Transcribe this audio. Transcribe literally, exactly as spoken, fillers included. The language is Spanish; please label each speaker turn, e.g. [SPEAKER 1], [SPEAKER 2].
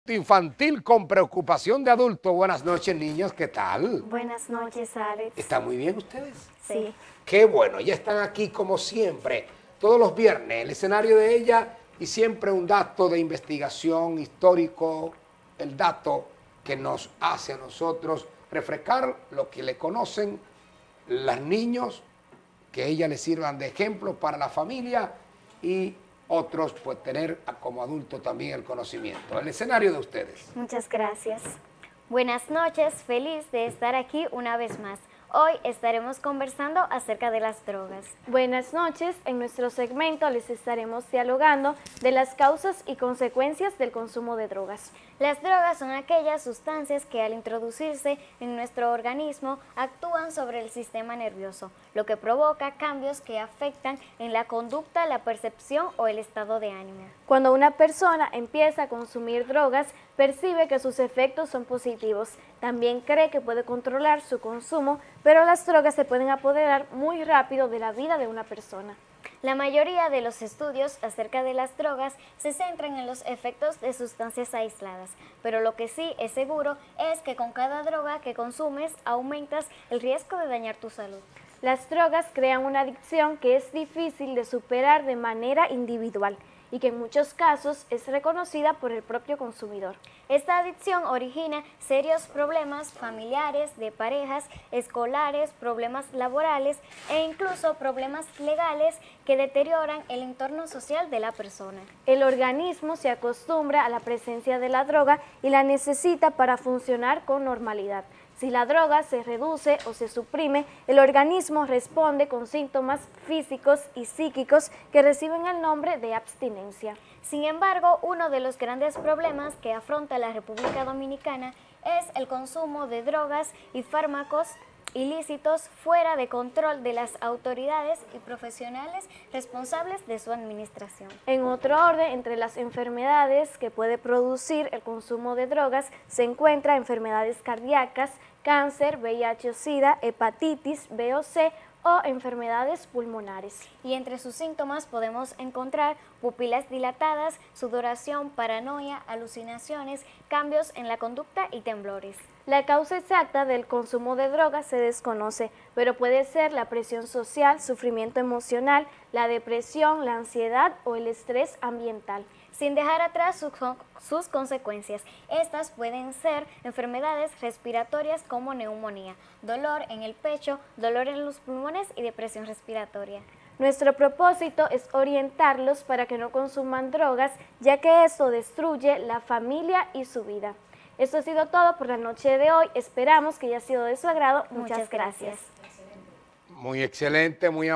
[SPEAKER 1] adulto infantil con preocupación de adulto. Buenas noches, niños, ¿qué tal?
[SPEAKER 2] Buenas noches, Alex.
[SPEAKER 1] ¿Están muy bien ustedes?
[SPEAKER 2] Sí.
[SPEAKER 1] Qué bueno, ya están aquí como siempre, todos los viernes, el escenario de ella y siempre un dato de investigación histórico, el dato que nos hace a nosotros refrescar lo que le conocen los niños, que ella les sirvan de ejemplo para la familia y otros pues tener como adulto también el conocimiento. El escenario de ustedes.
[SPEAKER 2] Muchas gracias. Buenas noches, feliz de estar aquí una vez más. Hoy estaremos conversando acerca de las drogas.
[SPEAKER 3] Buenas noches, en nuestro segmento les estaremos dialogando de las causas y consecuencias del consumo de drogas.
[SPEAKER 2] Las drogas son aquellas sustancias que al introducirse en nuestro organismo actúan sobre el sistema nervioso, lo que provoca cambios que afectan en la conducta, la percepción o el estado de ánimo.
[SPEAKER 3] Cuando una persona empieza a consumir drogas, percibe que sus efectos son positivos. También cree que puede controlar su consumo, pero las drogas se pueden apoderar muy rápido de la vida de una persona.
[SPEAKER 2] La mayoría de los estudios acerca de las drogas se centran en los efectos de sustancias aisladas, pero lo que sí es seguro es que con cada droga que consumes aumentas el riesgo de dañar tu salud.
[SPEAKER 3] Las drogas crean una adicción que es difícil de superar de manera individual y que en muchos casos es reconocida por el propio consumidor.
[SPEAKER 2] Esta adicción origina serios problemas familiares, de parejas, escolares, problemas laborales e incluso problemas legales que deterioran el entorno social de la persona.
[SPEAKER 3] El organismo se acostumbra a la presencia de la droga y la necesita para funcionar con normalidad. Si la droga se reduce o se suprime, el organismo responde con síntomas físicos y psíquicos que reciben el nombre de abstinencia.
[SPEAKER 2] Sin embargo, uno de los grandes problemas que afronta la República Dominicana es el consumo de drogas y fármacos ilícitos fuera de control de las autoridades y profesionales responsables de su administración.
[SPEAKER 3] En otro orden, entre las enfermedades que puede producir el consumo de drogas se encuentran enfermedades cardíacas, cáncer, V I H o SIDA, hepatitis B o C o enfermedades pulmonares.
[SPEAKER 2] Y entre sus síntomas podemos encontrar pupilas dilatadas, sudoración, paranoia, alucinaciones, cambios en la conducta y temblores.
[SPEAKER 3] La causa exacta del consumo de drogas se desconoce, pero puede ser la presión social, sufrimiento emocional, la depresión, la ansiedad o el estrés ambiental.
[SPEAKER 2] Sin dejar atrás sus, sus consecuencias. Estas pueden ser enfermedades respiratorias como neumonía, dolor en el pecho, dolor en los pulmones y depresión respiratoria.
[SPEAKER 3] Nuestro propósito es orientarlos para que no consuman drogas, ya que eso destruye la familia y su vida. Esto ha sido todo por la noche de hoy. Esperamos que haya sido de su agrado. Muchas, Muchas gracias.
[SPEAKER 1] gracias. Muy excelente, muy